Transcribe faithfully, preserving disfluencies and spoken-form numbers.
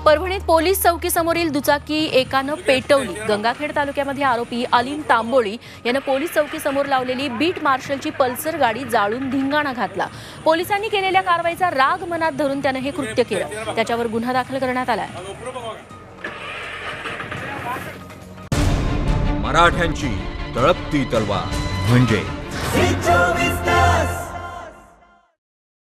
परभणीत पोलीस चौकीसमोरील दुचाकी एकानं पेटवली। गंगाखेड तालुक्यामध्ये आरोपी अलीम तांबोळी यानं पोलीस चौकीसमोर लावलेली बीट मार्शलची पल्सर गाडी जाळून धिंगाणा घातला। पोलिसांनी केलेल्या कारवाईचा राग मनात धरून त्यानं हे कृत्य केलं। त्याच्यावर गुन्हा दाखल करण्यात आला आहे। मराठ्यांची तळपती तलवार म्हणजे